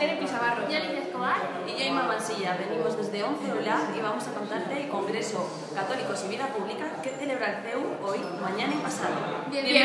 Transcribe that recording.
Tere Pisabarro. Yo, Alicia Escobar. Y yo, Ima Mansilla. Venimos desde 11 ULA y vamos a contarte el Congreso Católicos y Vida Pública que celebra el CEU hoy, mañana y pasado. Bienvenidos.